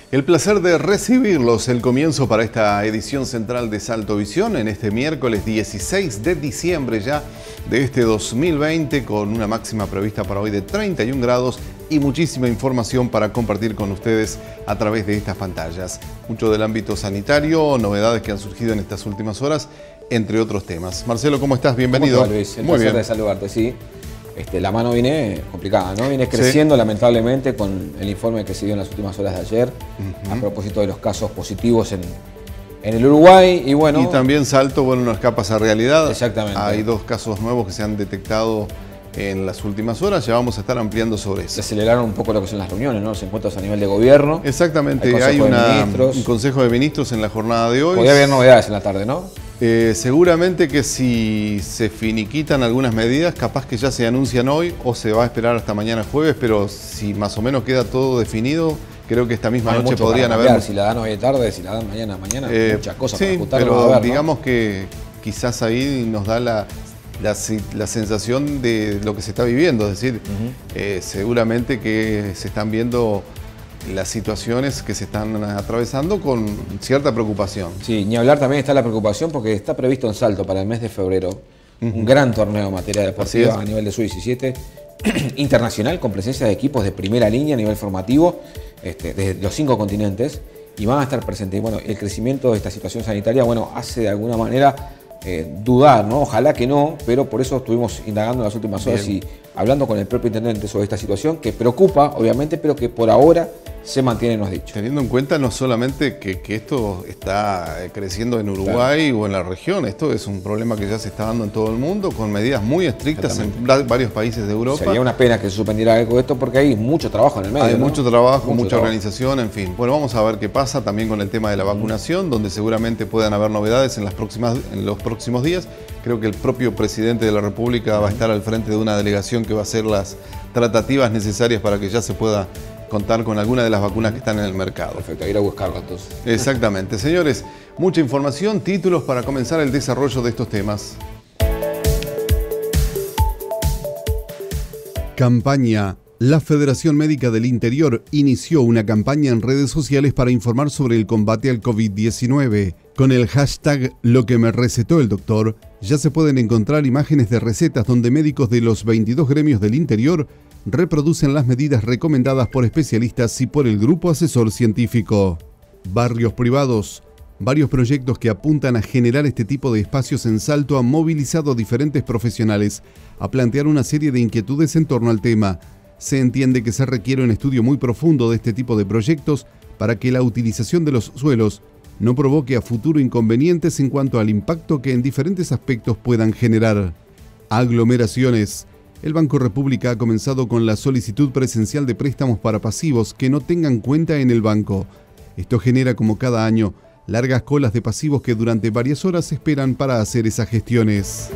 El placer de recibirlos, el comienzo para esta edición central de Salto Visión en este miércoles 16 de diciembre ya de este 2020 con una máxima prevista para hoy de 31 grados y muchísima información para compartir con ustedes a través de estas pantallas. Mucho del ámbito sanitario, novedades que han surgido en estas últimas horas, entre otros temas. Marcelo, ¿cómo estás? Bienvenido. ¿Cómo te va, Luis? El placer de saludarte, sí. La mano viene complicada, ¿no? Viene creciendo, sí, lamentablemente, con el informe que se dio en las últimas horas de ayer, a propósito de los casos positivos en el Uruguay. Y bueno, y también Salto, bueno, no escapa esa realidad. Exactamente. Hay 2 casos nuevos que se han detectado en las últimas horas, ya vamos a estar ampliando sobre eso. Se aceleraron un poco lo que son las reuniones, ¿no? Los encuentros a nivel de gobierno. Exactamente, hay un consejo de ministros en la jornada de hoy. Podría haber novedades en la tarde, ¿no? Seguramente que si se finiquitan algunas medidas, capaz que ya se anuncian hoy o se va a esperar hasta mañana jueves, pero si más o menos queda todo definido, creo que esta misma noche podrían haber... Si la dan hoy de tarde, si la dan mañana, muchas cosas para sí, ajustar. Pero digamos que quizás ahí nos da la sensación de lo que se está viviendo, es decir, seguramente que se están viendo las situaciones que se están atravesando con cierta preocupación. Sí, ni hablar también está la preocupación porque está previsto en Salto para el mes de febrero un gran torneo en materia deportiva a nivel de Sub-17 internacional con presencia de equipos de primera línea a nivel formativo de los 5 continentes y van a estar presentes. Y bueno, el crecimiento de esta situación sanitaria, bueno, hace de alguna manera dudar, ¿no? Ojalá que no, pero por eso estuvimos indagando en las últimas horas y hablando con el propio intendente sobre esta situación que preocupa, obviamente, pero que por ahora se mantiene, nos ha dicho. Teniendo en cuenta no solamente que esto está creciendo en Uruguay o en la región, esto es un problema que ya se está dando en todo el mundo con medidas muy estrictas en varios países de Europa. Sería una pena que se suspendiera algo de esto porque hay mucho trabajo en el medio. Hay mucho trabajo, mucha organización, en fin. Bueno, vamos a ver qué pasa también con el tema de la vacunación, donde seguramente puedan haber novedades en los próximos días. Creo que el propio presidente de la República va a estar al frente de una delegación que va a hacer las tratativas necesarias para que ya se pueda contar con alguna de las vacunas que están en el mercado. Perfecto, ir a buscarlo entonces. Exactamente. Señores, mucha información, títulos para comenzar el desarrollo de estos temas. Campaña. La Federación Médica del Interior inició una campaña en redes sociales para informar sobre el combate al COVID-19. Con el hashtag Lo que me recetó el doctor, ya se pueden encontrar imágenes de recetas donde médicos de los 22 gremios del interior reproducen las medidas recomendadas por especialistas y por el grupo asesor científico. Barrios privados. Varios proyectos que apuntan a generar este tipo de espacios en Salto han movilizado a diferentes profesionales a plantear una serie de inquietudes en torno al tema. Se entiende que se requiere un estudio muy profundo de este tipo de proyectos para que la utilización de los suelos no provoque a futuro inconvenientes en cuanto al impacto que en diferentes aspectos puedan generar. Aglomeraciones. El Banco República ha comenzado con la solicitud presencial de préstamos para pasivos que no tengan cuenta en el banco. Esto genera, como cada año, largas colas de pasivos que durante varias horas esperan para hacer esas gestiones.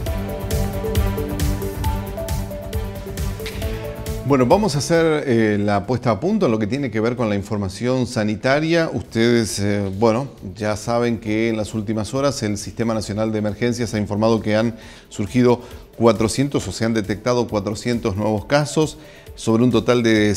Bueno, vamos a hacer la puesta a punto en lo que tiene que ver con la información sanitaria. Ustedes, bueno, ya saben que en las últimas horas el Sistema Nacional de Emergencias ha informado que han surgido 400 o se han detectado 400 nuevos casos sobre un total de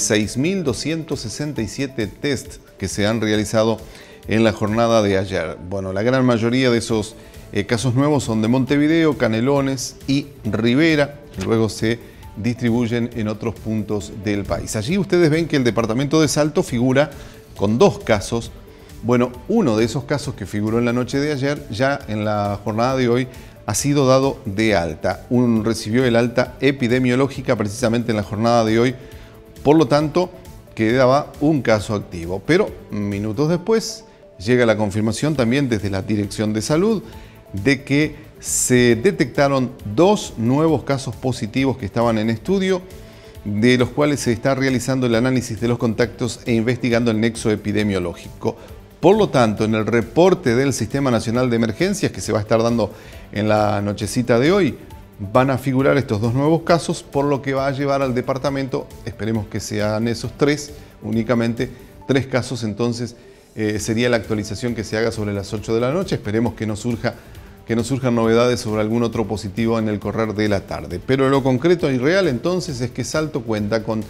6.267 test que se han realizado en la jornada de ayer. Bueno, la gran mayoría de esos casos nuevos son de Montevideo, Canelones y Rivera. Luego se distribuyen en otros puntos del país. Allí ustedes ven que el departamento de Salto figura con 2 casos. Bueno, uno de esos casos que figuró en la noche de ayer, ya en la jornada de hoy, ha sido dado de alta. Recibió el alta epidemiológica precisamente en la jornada de hoy. Por lo tanto, quedaba un caso activo. Pero minutos después llega la confirmación también desde la Dirección de Salud de que se detectaron 2 nuevos casos positivos que estaban en estudio, de los cuales se está realizando el análisis de los contactos e investigando el nexo epidemiológico. Por lo tanto, en el reporte del Sistema Nacional de Emergencias que se va a estar dando en la nochecita de hoy, van a figurar estos 2 nuevos casos, por lo que va a llevar al departamento, esperemos que sean esos 3, únicamente 3 casos, entonces sería la actualización que se haga sobre las 8 de la noche, esperemos que no surjan novedades sobre algún otro positivo en el correr de la tarde. Pero lo concreto y real entonces es que Salto cuenta con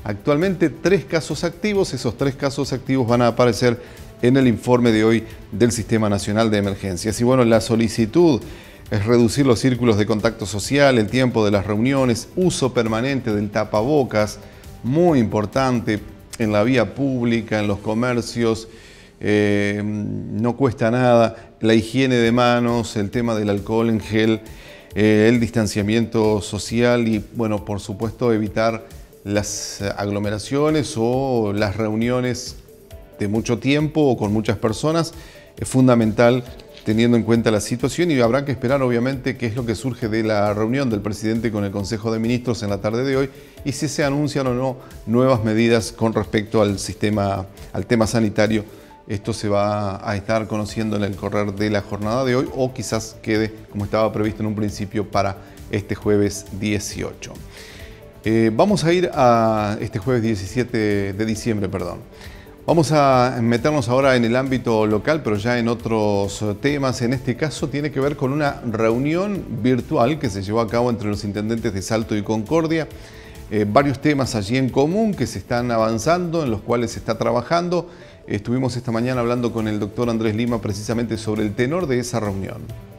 actualmente 3 casos activos. Esos 3 casos activos van a aparecer en el informe de hoy del Sistema Nacional de Emergencias. Y bueno, la solicitud es reducir los círculos de contacto social, el tiempo de las reuniones, uso permanente del tapabocas, muy importante en la vía pública, en los comercios, no cuesta nada, la higiene de manos, el tema del alcohol en gel, el distanciamiento social y, bueno, por supuesto, evitar las aglomeraciones o las reuniones de mucho tiempo o con muchas personas. Es fundamental teniendo en cuenta la situación y habrá que esperar obviamente qué es lo que surge de la reunión del presidente con el Consejo de Ministros en la tarde de hoy y si se anuncian o no nuevas medidas con respecto al tema sanitario. Esto se va a estar conociendo en el correr de la jornada de hoy o quizás quede como estaba previsto en un principio para este jueves 18. Vamos a ir a este jueves 17 de diciembre, perdón. Vamos a meternos ahora en el ámbito local, pero ya en otros temas. En este caso tiene que ver con una reunión virtual que se llevó a cabo entre los intendentes de Salto y Concordia. Varios temas allí en común que se están avanzando, en los cuales se está trabajando. Estuvimos esta mañana hablando con el doctor Andrés Lima precisamente sobre el tenor de esa reunión.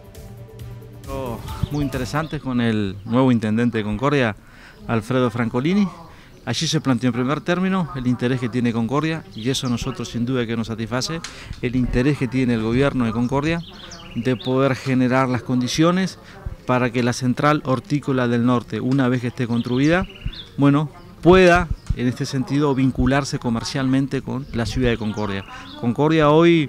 Muy interesante con el nuevo intendente de Concordia, Alfredo Francolini. Allí se planteó en primer término el interés que tiene Concordia y eso a nosotros sin duda que nos satisface, el interés que tiene el gobierno de Concordia de poder generar las condiciones para que la central hortícola del norte, una vez que esté construida, bueno, pueda en este sentido vincularse comercialmente con la ciudad de Concordia. Concordia hoy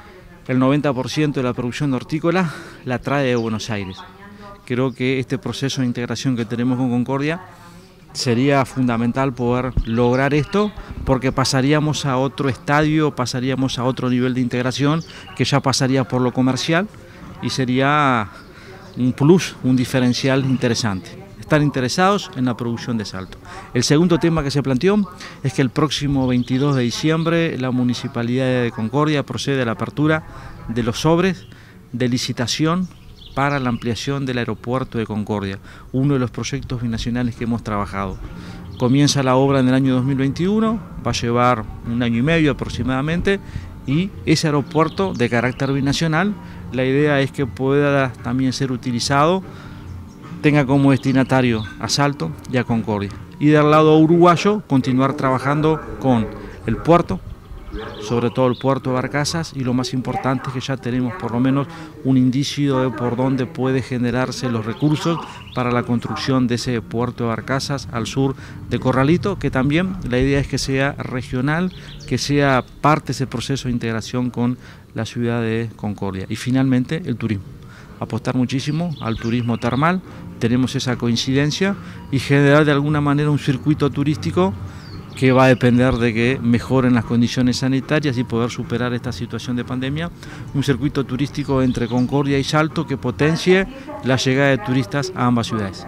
el 90% de la producción hortícola la trae de Buenos Aires. Creo que este proceso de integración que tenemos con Concordia sería fundamental poder lograr esto porque pasaríamos a otro estadio, pasaríamos a otro nivel de integración que ya pasaría por lo comercial y sería un plus, un diferencial interesante. Están interesados en la producción de Salto. El segundo tema que se planteó es que el próximo 22 de diciembre la Municipalidad de Concordia procede a la apertura de los sobres de licitación para la ampliación del aeropuerto de Concordia, uno de los proyectos binacionales que hemos trabajado. Comienza la obra en el año 2021, va a llevar 1 año y medio aproximadamente, y ese aeropuerto de carácter binacional, la idea es que pueda también ser utilizado, tenga como destinatario a Salto y a Concordia. Y del lado uruguayo, continuar trabajando con el puerto, sobre todo el puerto de Barcazas, y lo más importante es que ya tenemos por lo menos un indicio de por dónde puede generarse los recursos para la construcción de ese puerto de Barcazas al sur de Corralito, que también la idea es que sea regional, que sea parte de ese proceso de integración con la ciudad de Concordia. Y finalmente el turismo, apostar muchísimo al turismo termal, tenemos esa coincidencia y generar de alguna manera un circuito turístico que va a depender de que mejoren las condiciones sanitarias y poder superar esta situación de pandemia, un circuito turístico entre Concordia y Salto que potencie la llegada de turistas a ambas ciudades.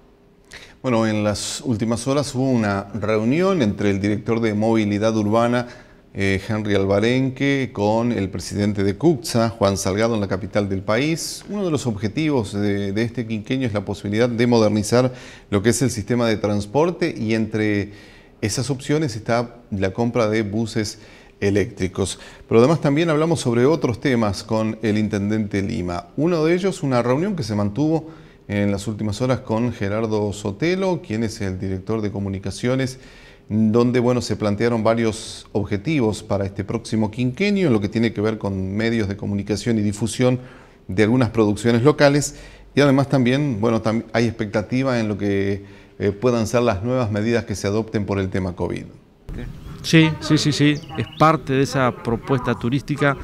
Bueno, en las últimas horas hubo una reunión entre el director de Movilidad Urbana, Henry Alvarenque, con el presidente de CUCSA, Juan Salgado, en la capital del país. Uno de los objetivos de este quinquenio es la posibilidad de modernizar lo que es el sistema de transporte y entre esas opciones está la compra de buses eléctricos. Pero además también hablamos sobre otros temas con el intendente Lima. Uno de ellos, una reunión que se mantuvo en las últimas horas con Gerardo Sotelo, quien es el director de comunicaciones, donde bueno, se plantearon varios objetivos para este próximo quinquenio, en lo que tiene que ver con medios de comunicación y difusión de algunas producciones locales. Y además también bueno, hay expectativa en lo que puedan ser las nuevas medidas que se adopten por el tema COVID. Sí, es parte de esa propuesta turística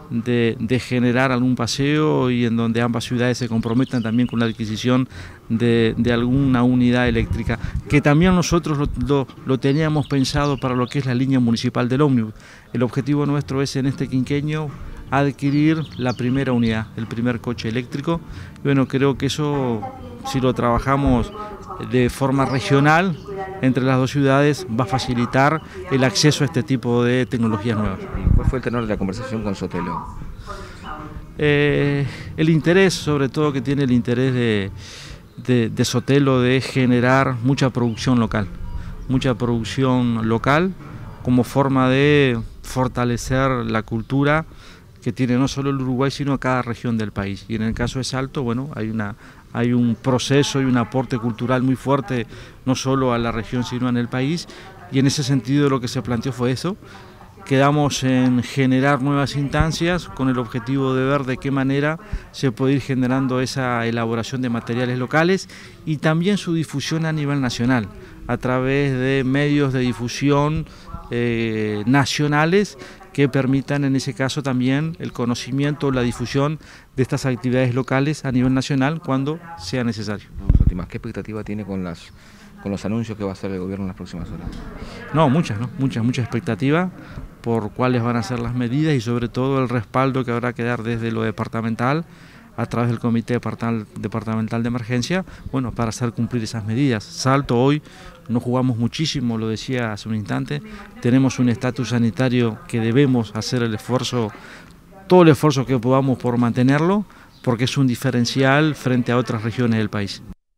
de generar algún paseo y en donde ambas ciudades se comprometan también con la adquisición de alguna unidad eléctrica, que también nosotros lo teníamos pensado para lo que es la línea municipal del ómnibus. El objetivo nuestro es en este quinquenio adquirir la primera unidad, el primer coche eléctrico. Bueno, creo que eso, si lo trabajamos de forma regional entre las dos ciudades, va a facilitar el acceso a este tipo de tecnologías nuevas. ¿Cuál fue el tenor de la conversación con Sotelo? El interés, sobre todo que tiene el interés de Sotelo de generar mucha producción local. mucha producción local, como forma de fortalecer la cultura que tiene no solo el Uruguay, sino cada región del país. Y en el caso de Salto, bueno, hay un proceso y un aporte cultural muy fuerte, no solo a la región, sino en el país, y en ese sentido lo que se planteó fue eso. Quedamos en generar nuevas instancias con el objetivo de ver de qué manera se puede ir generando esa elaboración de materiales locales y también su difusión a nivel nacional, a través de medios de difusión nacionales que permitan en ese caso también el conocimiento o la difusión de estas actividades locales a nivel nacional cuando sea necesario. ¿Qué expectativa tiene con los anuncios que va a hacer el gobierno en las próximas horas? No, mucha expectativa por cuáles van a ser las medidas y sobre todo el respaldo que habrá que dar desde lo departamental a través del Comité Departamental de Emergencia, bueno, para hacer cumplir esas medidas. Salto hoy no jugamos muchísimo, lo decía hace un instante, tenemos un estatus sanitario que debemos hacer el esfuerzo, todo el esfuerzo que podamos por mantenerlo, porque es un diferencial frente a otras regiones del país.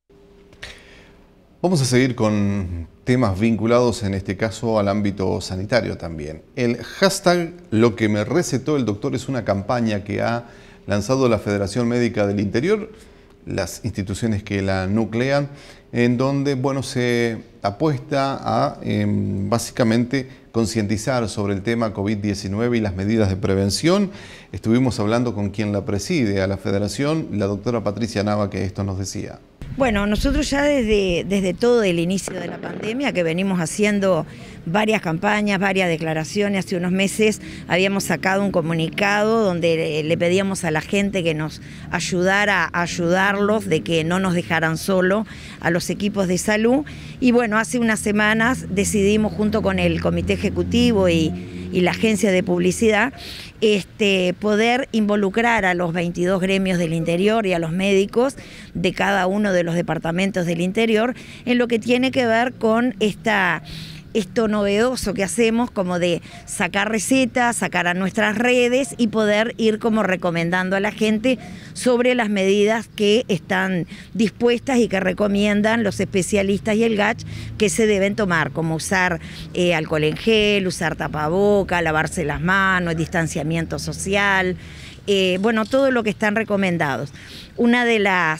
Vamos a seguir con temas vinculados en este caso al ámbito sanitario también. El hashtag Lo que me recetó el doctor es una campaña que ha lanzado la Federación Médica del Interior, las instituciones que la nuclean, en donde bueno, se apuesta a básicamente concientizar sobre el tema COVID-19 y las medidas de prevención. Estuvimos hablando con quien la preside a la Federación, la doctora Patricia Nava, que esto nos decía. Bueno, nosotros ya desde todo el inicio de la pandemia, que venimos haciendo varias campañas, varias declaraciones, hace unos meses habíamos sacado un comunicado donde le pedíamos a la gente que nos ayudara a ayudarlos, de que no nos dejaran solo a los equipos de salud. Y bueno, hace unas semanas decidimos junto con el Comité Ejecutivo y la Agencia de Publicidad poder involucrar a los 22 gremios del interior y a los médicos de cada uno de los departamentos del interior en lo que tiene que ver con esto novedoso que hacemos, como de sacar recetas, sacar a nuestras redes y poder ir como recomendando a la gente sobre las medidas que están dispuestas y que recomiendan los especialistas y el GACH que se deben tomar, como usar alcohol en gel, usar tapaboca, lavarse las manos, distanciamiento social, bueno, todo lo que están recomendados. Una de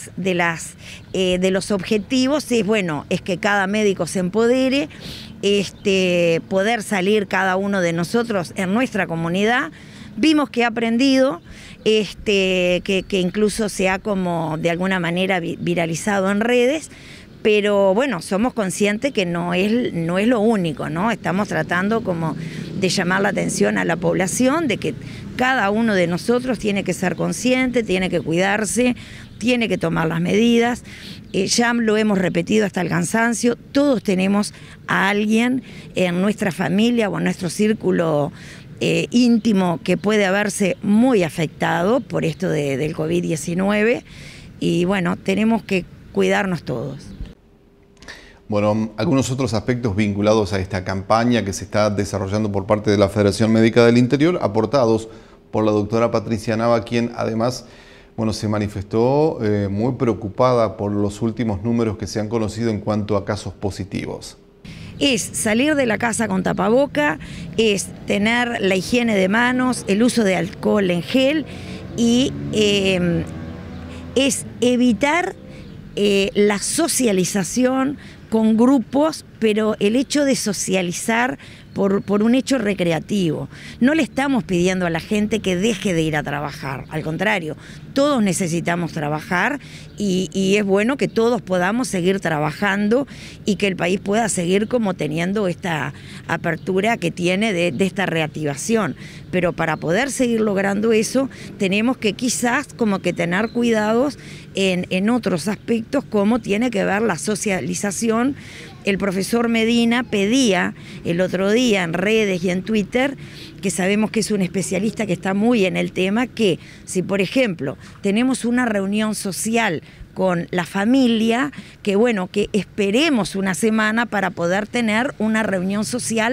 los objetivos es que cada médico se empodere, poder salir cada uno de nosotros en nuestra comunidad. Vimos que ha aprendido, que incluso se ha como de alguna manera viralizado en redes, pero bueno, somos conscientes que no es lo único, ¿no? Estamos tratando como de llamar la atención a la población de que cada uno de nosotros tiene que ser consciente, tiene que cuidarse, tiene que tomar las medidas. Ya lo hemos repetido hasta el cansancio, todos tenemos a alguien en nuestra familia o en nuestro círculo íntimo que puede haberse muy afectado por esto del COVID-19 y bueno, tenemos que cuidarnos todos. Bueno, algunos otros aspectos vinculados a esta campaña que se está desarrollando por parte de la Federación Médica del Interior, aportados por la doctora Patricia Nava, quien además se manifestó muy preocupada por los últimos números que se han conocido en cuanto a casos positivos. Es salir de la casa con tapaboca, es tener la higiene de manos, el uso de alcohol en gel y es evitar la socialización con grupos, pero el hecho de socializar por un hecho recreativo. No le estamos pidiendo a la gente que deje de ir a trabajar, al contrario, todos necesitamos trabajar y es bueno que todos podamos seguir trabajando y que el país pueda seguir como teniendo esta apertura que tiene de esta reactivación. Pero para poder seguir logrando eso, tenemos que quizás como que tener cuidados en otros aspectos, como tiene que ver la socialización. El profesor Medina pedía el otro día en redes y en Twitter, que sabemos que es un especialista que está muy en el tema, que si por ejemplo tenemos una reunión social con la familia, que bueno, que esperemos una semana para poder tener una reunión social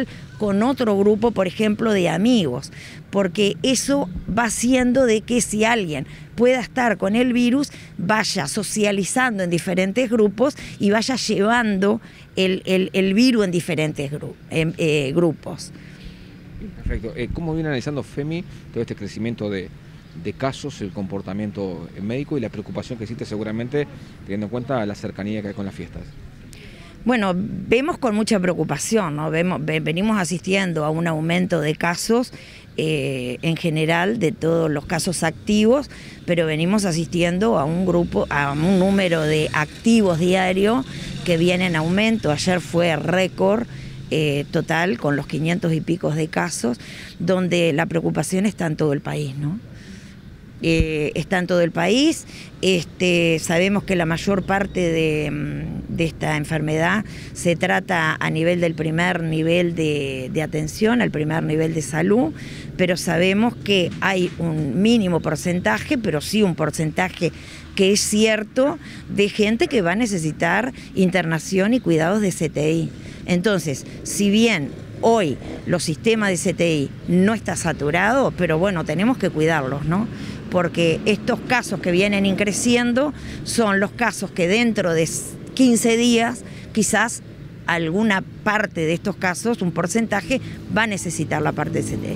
con otro grupo, por ejemplo, de amigos, porque eso va haciendo de que si alguien pueda estar con el virus, vaya socializando en diferentes grupos y vaya llevando el virus en diferentes grupos. Perfecto. ¿Cómo viene analizando FEMI todo este crecimiento de casos, el comportamiento médico y la preocupación que existe seguramente teniendo en cuenta la cercanía que hay con las fiestas? Bueno, vemos con mucha preocupación, ¿no? Venimos asistiendo a un aumento de casos en general, de todos los casos activos, pero venimos asistiendo a un número de activos diarios que viene en aumento. Ayer fue récord total con los 500 y pico de casos, donde la preocupación está en todo el país, ¿no? Está en todo el país. Sabemos que la mayor parte de esta enfermedad se trata a nivel del primer nivel de atención, al primer nivel de salud, pero sabemos que hay un mínimo porcentaje, pero sí un porcentaje que es cierto, de gente que va a necesitar internación y cuidados de CTI. Entonces, si bien hoy los sistemas de CTI no está saturado, pero bueno, tenemos que cuidarlos, ¿no? Porque estos casos que vienen creciendo son los casos que dentro de 15 días, quizás alguna parte de estos casos, un porcentaje, va a necesitar la parte de CTI.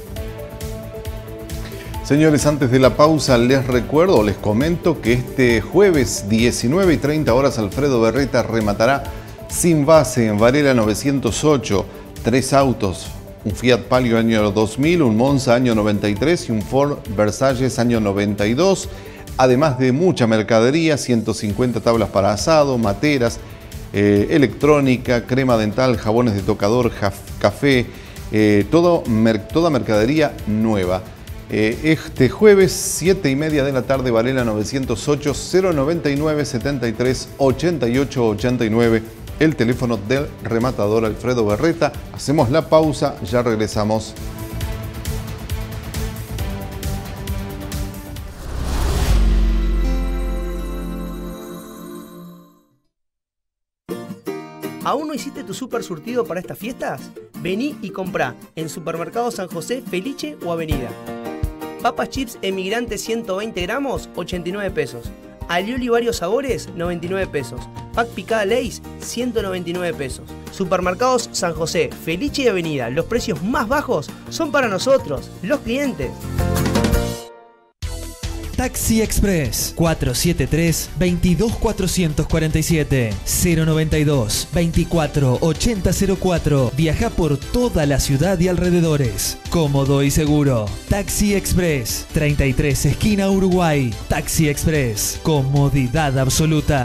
Señores, antes de la pausa les comento que este jueves 19:30 Alfredo Berreta rematará sin base en Varela 908, 3 autos. Un Fiat Palio año 2000, un Monza año 93 y un Ford Versalles año 92. Además de mucha mercadería, 150 tablas para asado, materas, electrónica, crema dental, jabones de tocador, café, toda mercadería nueva. Este jueves, 7:30 de la tarde, Varela 908, 099 73 88 89. El teléfono del rematador Alfredo Berreta. Hacemos la pausa, ya regresamos. ¿Aún no hiciste tu super surtido para estas fiestas? Vení y comprá en Supermercado San José, Felice o Avenida. Papas chips Emigrante 120 gramos, 89 pesos. Alioli varios sabores, 99 pesos. Pack picada Lay's, 199 pesos. Supermercados San José, Felice y Avenida. Los precios más bajos son para nosotros, los clientes. Taxi Express 473-22447 092 24 8004. Viaja por toda la ciudad y alrededores. Cómodo y seguro. Taxi Express 33 esquina Uruguay. Taxi Express. Comodidad absoluta.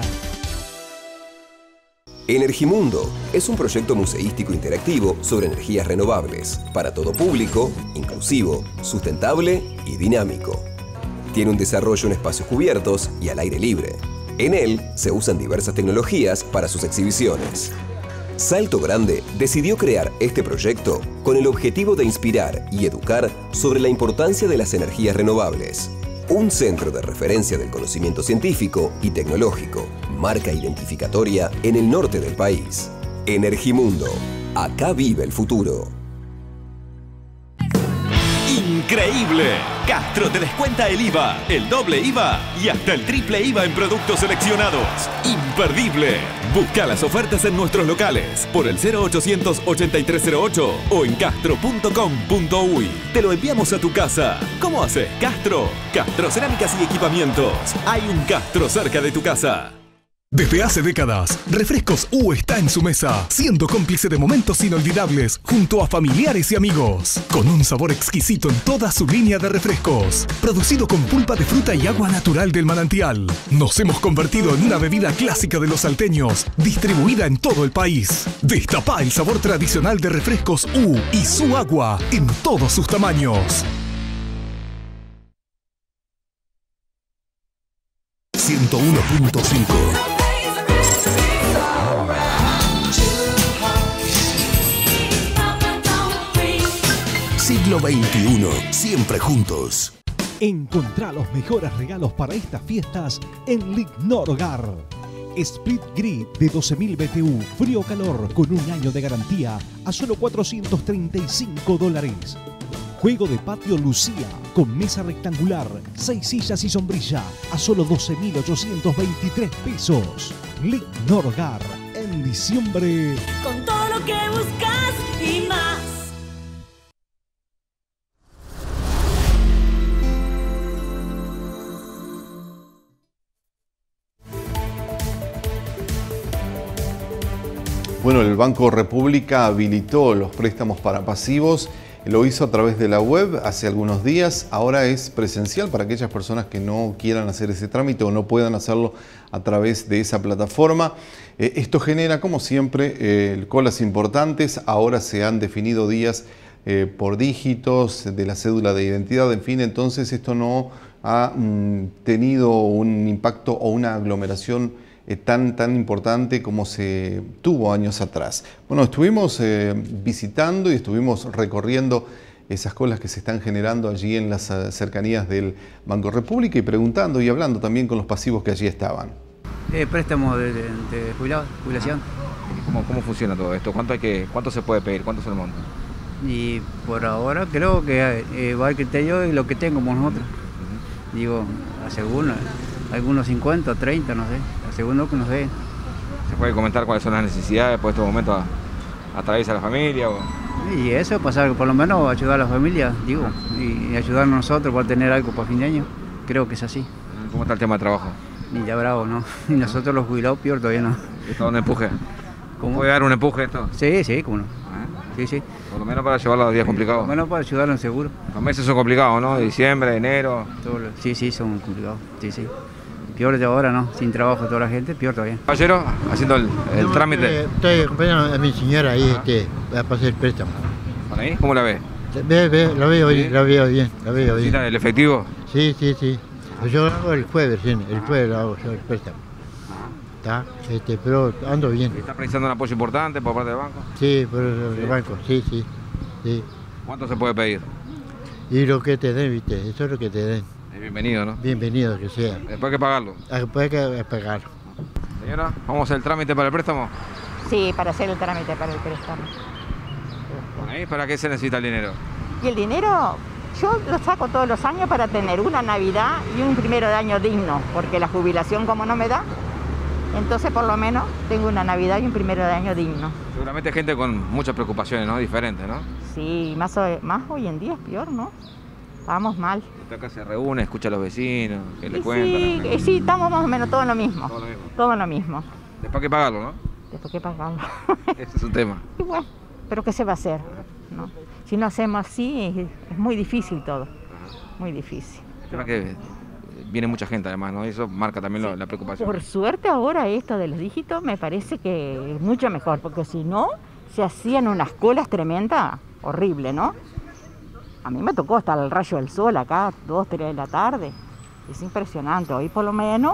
Energimundo es un proyecto museístico interactivo sobre energías renovables para todo público, inclusivo, sustentable y dinámico. Tiene un desarrollo en espacios cubiertos y al aire libre. En él se usan diversas tecnologías para sus exhibiciones. Salto Grande decidió crear este proyecto con el objetivo de inspirar y educar sobre la importancia de las energías renovables. Un centro de referencia del conocimiento científico y tecnológico, marca identificatoria en el norte del país. Energimundo, acá vive el futuro. ¡Increíble! Castro te descuenta el IVA, el doble IVA y hasta el triple IVA en productos seleccionados. ¡Imperdible! Busca las ofertas en nuestros locales por el 0800 8308 o en castro.com.uy. Te lo enviamos a tu casa. ¿Cómo haces, Castro? Castro Cerámicas y Equipamientos. Hay un Castro cerca de tu casa. Desde hace décadas, Refrescos U está en su mesa, siendo cómplice de momentos inolvidables junto a familiares y amigos, con un sabor exquisito en toda su línea de refrescos, producido con pulpa de fruta y agua natural del manantial. Nos hemos convertido en una bebida clásica de los salteños, distribuida en todo el país. Destapá el sabor tradicional de Refrescos U y su agua en todos sus tamaños. 101.5 Siglo XXI, siempre juntos. Encontrá los mejores regalos para estas fiestas en Lignor Hogar. Split Grid de 12.000 BTU, frío o calor, con un año de garantía a solo $435. Juego de patio Lucía, con mesa rectangular, 6 sillas y sombrilla, a solo 12.823 pesos. Lic Norgar, en diciembre. Con todo lo que buscas y más. Bueno, el Banco República habilitó los préstamos para pasivos. Lo hizo a través de la web hace algunos días. Ahora es presencial para aquellas personas que no quieran hacer ese trámite o no puedan hacerlo a través de esa plataforma. Esto genera, como siempre, colas importantes. Ahora se han definido días por dígitos de la cédula de identidad. En fin, entonces esto no ha tenido un impacto o una aglomeración tan importante como se tuvo años atrás. Bueno, estuvimos visitando y estuvimos recorriendo esas colas que se están generando allí en las cercanías del Banco República y preguntando y hablando también con los pasivos que allí estaban. Préstamo de jubilación. ¿Cómo funciona todo esto? ¿Cuánto se puede pedir? ¿Cuánto se le monta? Y por ahora creo que va al criterio de lo que tengo como nosotros. Digo, según algunos 50, 30, no sé. Según lo que nos den. ¿Se puede comentar cuáles son las necesidades por estos momentos a través de la familia? Y eso, pasar por lo menos ayudar a la familia, digo, y ayudarnos nosotros para tener algo para fin de año. Creo que es así. ¿Cómo está el tema de trabajo? Ni ya bravo, ¿no? Y nosotros los jubilados peor todavía no. ¿Esto un empuje? ¿Cómo puede dar un empuje esto? Sí, cómo no. Sí. Por lo menos para llevar los días complicados. Por lo menos para ayudarlo en seguro. Los meses son complicados, ¿no? Diciembre, enero. Sí, son complicados. Sí. Peor de ahora, ¿no? Sin trabajo toda la gente, peor todavía. Caballero, haciendo el trámite. Estoy acompañando a mi señora ahí a pasar el préstamo. ¿Por ahí? ¿Cómo la ve? La veo bien. ¿Necesita el efectivo? Sí. Yo lo hago el jueves, el jueves lo hago yo el préstamo. ¿Está? Pero ando bien. ¿Está precisando un apoyo importante por parte del banco? Sí, por el banco, sí. ¿Cuánto se puede pedir? Y lo que te den, ¿viste? Eso es lo que te den. Bienvenido, ¿no? Bienvenido que sea. Después hay que pagarlo. Después hay que pagarlo. Señora, ¿vamos a hacer el trámite para el préstamo? Sí, para hacer el trámite para el préstamo. Bueno, ¿y para qué se necesita el dinero? Y el dinero, yo lo saco todos los años para tener una Navidad y un primero de año digno, porque la jubilación como no me da, entonces por lo menos tengo una Navidad y un primero de año digno. Seguramente hay gente con muchas preocupaciones, ¿no? Diferentes, ¿no? Sí, más hoy en día es peor, ¿no? Estamos mal. Usted acá se reúne, escucha a los vecinos, que le cuentan. Sí, estamos más o menos todo lo mismo. Todo lo mismo. Después hay que pagarlo, ¿no? Después hay que pagarlo. Ese es un tema. Y bueno, pero ¿qué se va a hacer? ¿No? Si no hacemos así, es muy difícil todo. Muy difícil. El tema es que viene mucha gente además, ¿no? Y eso marca también la preocupación. Por suerte ahora esto de los dígitos me parece que es mucho mejor, porque si no, se hacían unas colas tremendas, horrible, ¿no? A mí me tocó hasta el rayo del sol acá, 2, 3 de la tarde. Es impresionante. Hoy por lo menos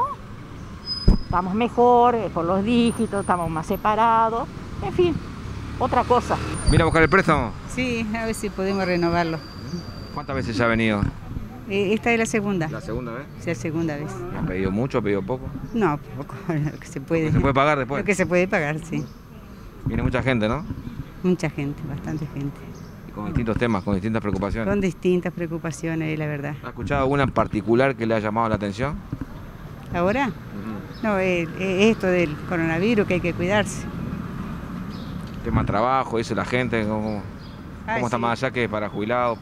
estamos mejor, por los dígitos, estamos más separados. En fin, otra cosa. ¿Viene a buscar el préstamo? Sí, a ver si podemos renovarlo. ¿Cuántas veces ya ha venido? Esta es la segunda. ¿La segunda vez? Sí, la segunda vez. ¿Ha pedido mucho, ha pedido poco? No, poco, lo que se puede. ¿Se puede pagar después? Lo que se puede pagar, sí. Viene mucha gente, ¿no? Mucha gente, bastante gente. Con distintos temas, con distintas preocupaciones. Con distintas preocupaciones, la verdad. ¿Ha escuchado alguna en particular que le ha llamado la atención? ¿Ahora? No, esto del coronavirus, que hay que cuidarse. Tema de trabajo, dice la gente, ¿cómo está más allá que para jubilados?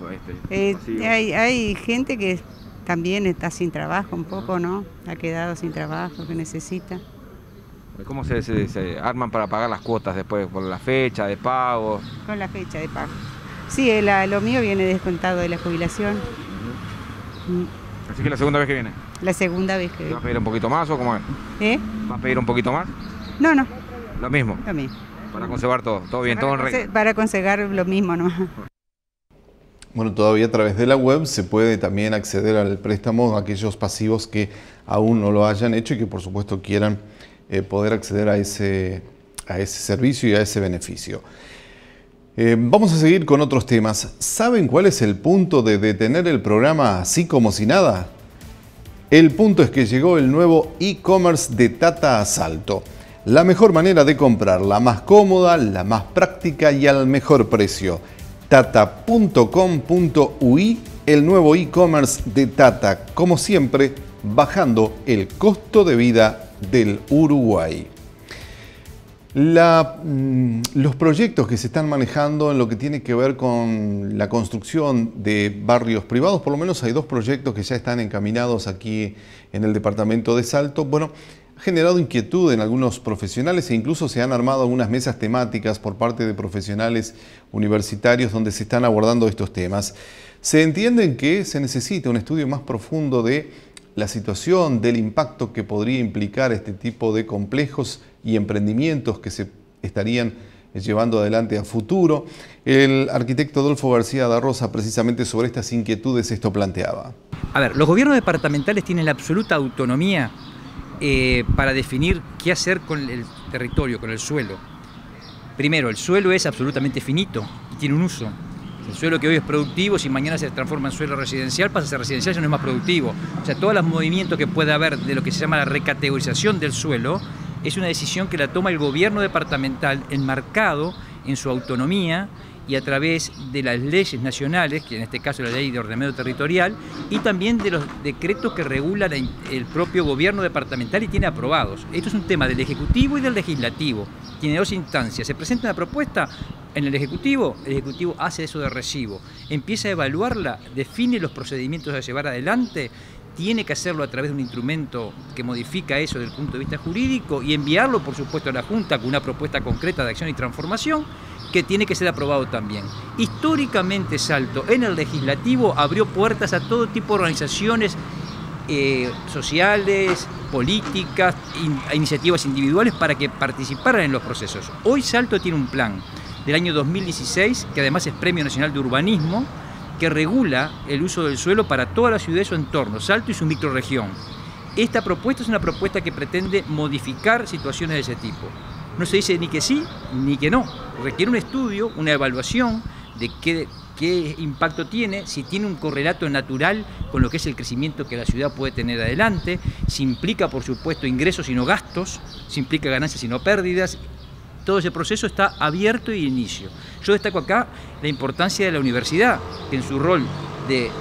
Hay gente que también está sin trabajo un poco, ¿no? Ha quedado sin trabajo, que necesita. ¿Cómo se arman para pagar las cuotas después? ¿Por la fecha de pago? Con la fecha de pago. Sí, lo mío viene descontado de la jubilación. Así que la segunda vez que viene. La segunda vez que viene. ¿Va a pedir un poquito más o cómo es? ¿Va a pedir un poquito más? No. ¿Lo mismo? Lo mismo. Para conservar todo bien, todo en regla. Para conservar lo mismo nomás. Bueno, todavía a través de la web se puede también acceder al préstamo a aquellos pasivos que aún no lo hayan hecho y que por supuesto quieran poder acceder a ese servicio y a ese beneficio. Vamos a seguir con otros temas. ¿Saben cuál es el punto de detener el programa Así como si nada? El punto es que llegó el nuevo e-commerce de Tata a Salto. La mejor manera de comprar, la más cómoda, la más práctica y al mejor precio. Tata.com.ui, el nuevo e-commerce de Tata, como siempre, bajando el costo de vida del Uruguay. Los proyectos que se están manejando en lo que tiene que ver con la construcción de barrios privados, por lo menos hay 2 proyectos que ya están encaminados aquí en el departamento de Salto. Bueno, ha generado inquietud en algunos profesionales e incluso se han armado algunas mesas temáticas por parte de profesionales universitarios donde se están abordando estos temas. Se entiende que se necesita un estudio más profundo de la situación, del impacto que podría implicar este tipo de complejos y emprendimientos que se estarían llevando adelante a futuro. El arquitecto Adolfo García da Rosa, precisamente sobre estas inquietudes, esto planteaba. A ver, los gobiernos departamentales tienen la absoluta autonomía para definir qué hacer con el territorio, con el suelo. Primero, el suelo es absolutamente finito y tiene un uso. El suelo que hoy es productivo, si mañana se transforma en suelo residencial, pasa a ser residencial, ya no es más productivo. O sea, todos los movimientos que puede haber de lo que se llama la recategorización del suelo es una decisión que la toma el gobierno departamental enmarcado en su autonomía y a través de las leyes nacionales, que en este caso es la ley de ordenamiento territorial, y también de los decretos que regulan el propio gobierno departamental y tiene aprobados. Esto es un tema del Ejecutivo y del Legislativo. Tiene 2 instancias. Se presenta una propuesta en el Ejecutivo hace eso de recibo, empieza a evaluarla, define los procedimientos a llevar adelante, tiene que hacerlo a través de un instrumento que modifica eso desde el punto de vista jurídico y enviarlo, por supuesto, a la Junta con una propuesta concreta de acción y transformación que tiene que ser aprobado también. Históricamente Salto en el Legislativo abrió puertas a todo tipo de organizaciones sociales, políticas, a iniciativas individuales para que participaran en los procesos. Hoy Salto tiene un plan del año 2016, que además es Premio Nacional de Urbanismo, que regula el uso del suelo para toda la ciudad y su entorno, Salto y su microrregión. Esta propuesta es una propuesta que pretende modificar situaciones de ese tipo. No se dice ni que sí ni que no, requiere un estudio, una evaluación de qué impacto tiene, si tiene un correlato natural con lo que es el crecimiento que la ciudad puede tener adelante, si implica, por supuesto, ingresos y no gastos, si implica ganancias y no pérdidas. Todo ese proceso está abierto y inicio. Yo destaco acá la importancia de la universidad, que en su rol de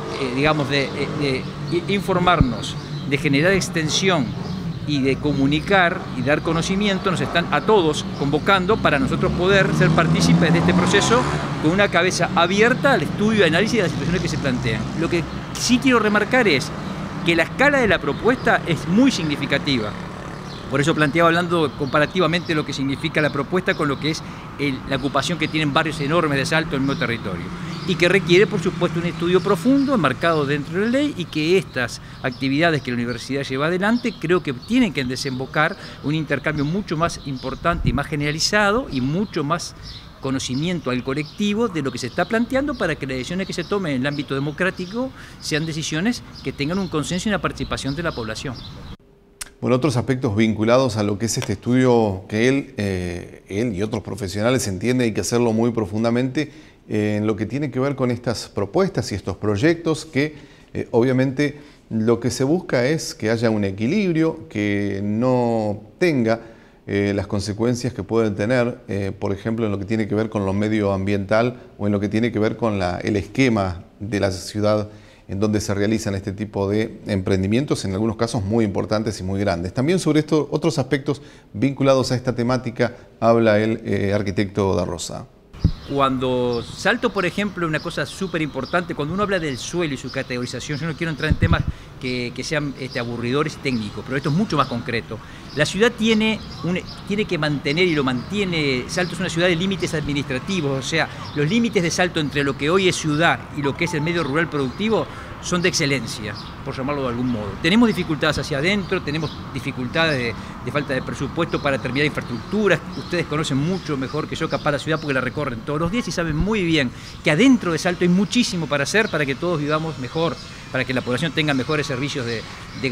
informarnos, de generar extensión y de comunicar y dar conocimiento, nos están a todos convocando para nosotros poder ser partícipes de este proceso con una cabeza abierta al estudio y análisis de las situaciones que se plantean. Lo que sí quiero remarcar es que la escala de la propuesta es muy significativa. Por eso planteaba hablando comparativamente lo que significa la propuesta con lo que es la ocupación que tienen barrios enormes de Salto en el mismo territorio. Y que requiere, por supuesto, un estudio profundo, enmarcado dentro de la ley, y que estas actividades que la universidad lleva adelante creo que tienen que desembocar un intercambio mucho más importante y más generalizado y mucho más conocimiento al colectivo de lo que se está planteando para que las decisiones que se tomen en el ámbito democrático sean decisiones que tengan un consenso y una participación de la población. Bueno, otros aspectos vinculados a lo que es este estudio que él y otros profesionales entienden hay que hacerlo muy profundamente en lo que tiene que ver con estas propuestas y estos proyectos que obviamente lo que se busca es que haya un equilibrio, que no tenga las consecuencias que pueden tener, por ejemplo, en lo que tiene que ver con lo medioambiental o en lo que tiene que ver con el esquema de la ciudad en donde se realizan este tipo de emprendimientos, en algunos casos muy importantes y muy grandes. También sobre estos otros aspectos vinculados a esta temática habla el arquitecto da Rosa. Cuando Salto, por ejemplo, una cosa súper importante, cuando uno habla del suelo y su categorización, yo no quiero entrar en temas que sean aburridores y técnicos, pero esto es mucho más concreto. La ciudad tiene que mantener y lo mantiene. Salto es una ciudad de límites administrativos, o sea, los límites de Salto entre lo que hoy es ciudad y lo que es el medio rural productivo son de excelencia, por llamarlo de algún modo. Tenemos dificultades hacia adentro, tenemos dificultades de falta de presupuesto para terminar infraestructuras. Ustedes conocen mucho mejor que yo capaz la ciudad porque la recorren todos los días y saben muy bien que adentro de Salto hay muchísimo para hacer para que todos vivamos mejor, para que la población tenga mejores servicios de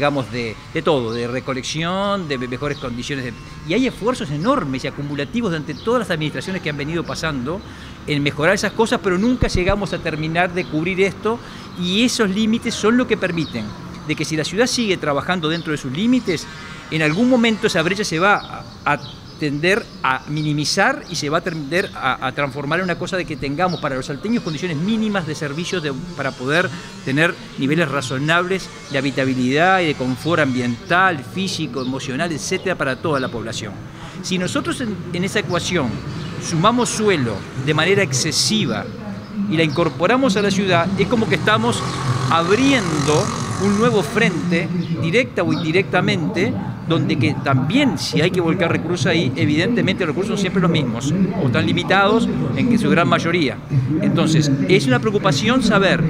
todo, de recolección, de mejores condiciones. Y hay esfuerzos enormes y acumulativos ante todas las administraciones que han venido pasando en mejorar esas cosas, pero nunca llegamos a terminar de cubrir esto y esos límites son lo que permiten de que si la ciudad sigue trabajando dentro de sus límites, en algún momento esa brecha se va a tender a minimizar y se va a tender a transformar en una cosa de que tengamos para los salteños condiciones mínimas de servicios para poder tener niveles razonables de habitabilidad y de confort ambiental, físico, emocional, etcétera, para toda la población. Si nosotros en esa ecuación sumamos suelo de manera excesiva y la incorporamos a la ciudad, es como que estamos abriendo un nuevo frente, directa o indirectamente, donde que también, si hay que volcar recursos ahí, evidentemente los recursos son siempre los mismos, o están limitados en su gran mayoría. Entonces, es una preocupación saber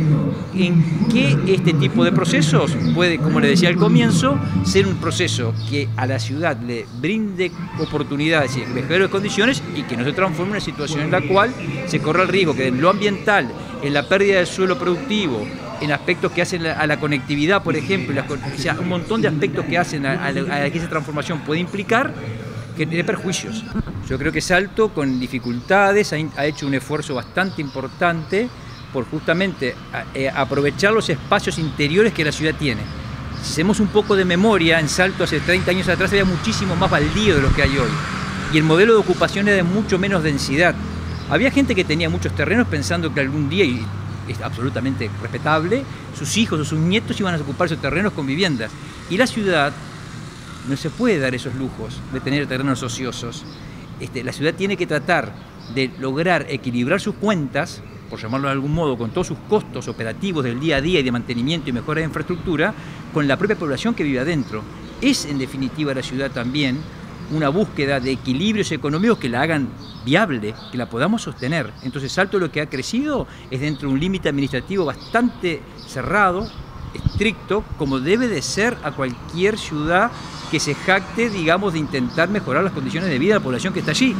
en qué este tipo de procesos puede, como le decía al comienzo, ser un proceso que a la ciudad le brinde oportunidades y mejores condiciones y que no se transforme en una situación en la cual se corre el riesgo que en lo ambiental, en la pérdida del suelo productivo, en aspectos que hacen a la conectividad, por ejemplo, o sea, un montón de aspectos que hacen a que esa transformación puede implicar que tiene perjuicios. Yo creo que Salto, con dificultades, ha hecho un esfuerzo bastante importante por justamente aprovechar los espacios interiores que la ciudad tiene. Si hacemos un poco de memoria, en Salto hace 30 años atrás había muchísimo más baldío de lo que hay hoy. Y el modelo de ocupación era de mucho menos densidad. Había gente que tenía muchos terrenos pensando que algún día, y es absolutamente respetable, sus hijos o sus nietos iban a ocupar esos terrenos con viviendas. Y la ciudad no se puede dar esos lujos de tener terrenos ociosos. La ciudad tiene que tratar de lograr equilibrar sus cuentas, por llamarlo de algún modo, con todos sus costos operativos del día a día y de mantenimiento y mejora de infraestructura, con la propia población que vive adentro. Es, en definitiva, la ciudad también una búsqueda de equilibrios económicos que la hagan viable, que la podamos sostener. Entonces, Salto lo que ha crecido es dentro de un límite administrativo bastante cerrado, estricto, como debe de ser a cualquier ciudad que se jacte, digamos, de intentar mejorar las condiciones de vida de la población que está allí.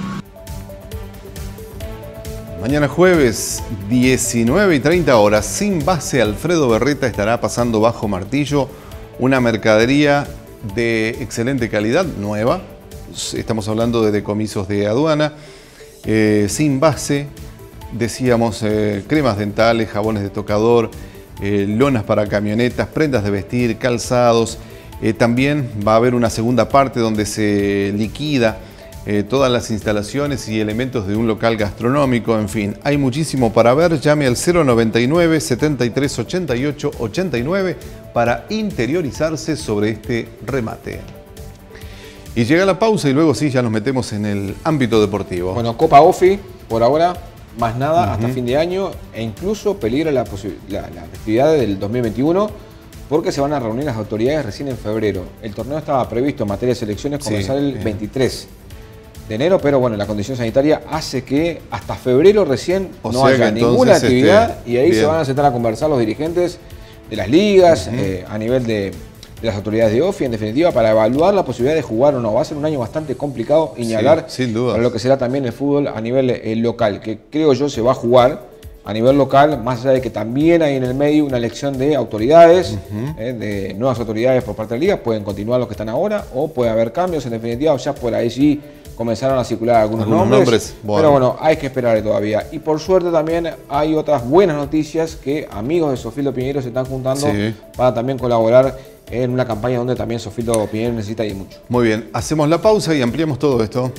Mañana jueves, 19:30 horas, sin base, Alfredo Berreta estará pasando bajo martillo una mercadería de excelente calidad, nueva. Estamos hablando de decomisos de aduana, sin base, decíamos, cremas dentales, jabones de tocador, lonas para camionetas, prendas de vestir, calzados. También va a haber una segunda parte donde se liquida todas las instalaciones y elementos de un local gastronómico. En fin, hay muchísimo para ver. Llame al 099 73 88 89 para interiorizarse sobre este remate. Y llega la pausa y luego sí, ya nos metemos en el ámbito deportivo. Bueno, Copa OFI, por ahora, más nada, hasta fin de año, e incluso peligra la actividad del 2021, porque se van a reunir las autoridades recién en febrero. El torneo estaba previsto en materia de selecciones comenzar el 23 de enero, pero bueno, la condición sanitaria hace que hasta febrero recién no haya ninguna actividad y ahí se van a sentar a conversar los dirigentes de las ligas, a nivel de las autoridades de OFI, en definitiva, para evaluar la posibilidad de jugar o no. Va a ser un año bastante complicado, y ni hablar para lo que será también el fútbol a nivel local, que creo yo se va a jugar a nivel local, más allá de que también hay en el medio una elección de autoridades, de nuevas autoridades por parte de la liga. Pueden continuar los que están ahora o puede haber cambios, en definitiva, ya por ahí sí comenzaron a circular algunos nombres. Bueno. Pero bueno, hay que esperar todavía. Y por suerte también hay otras buenas noticias, que amigos de Sofildo Piñeiro se están juntando para también colaborar en una campaña donde también Sofildo Piñeiro necesita ir mucho. Muy bien, hacemos la pausa y ampliamos todo esto.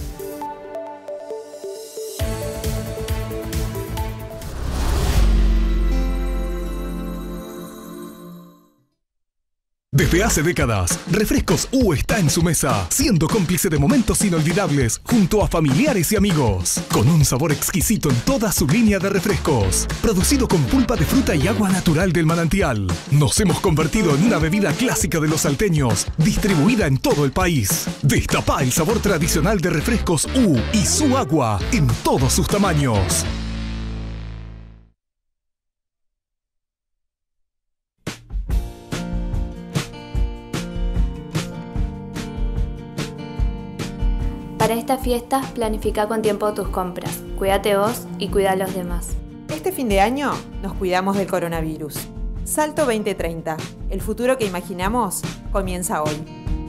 Desde hace décadas, Refrescos U está en su mesa, siendo cómplice de momentos inolvidables junto a familiares y amigos, con un sabor exquisito en toda su línea de refrescos, producido con pulpa de fruta y agua natural del manantial. Nos hemos convertido en una bebida clásica de los salteños, distribuida en todo el país. Destapá el sabor tradicional de Refrescos U y su agua en todos sus tamaños. Para estas fiestas, planifica con tiempo tus compras. Cuídate vos y cuida a los demás. Este fin de año nos cuidamos del coronavirus. Salto 2030. El futuro que imaginamos comienza hoy.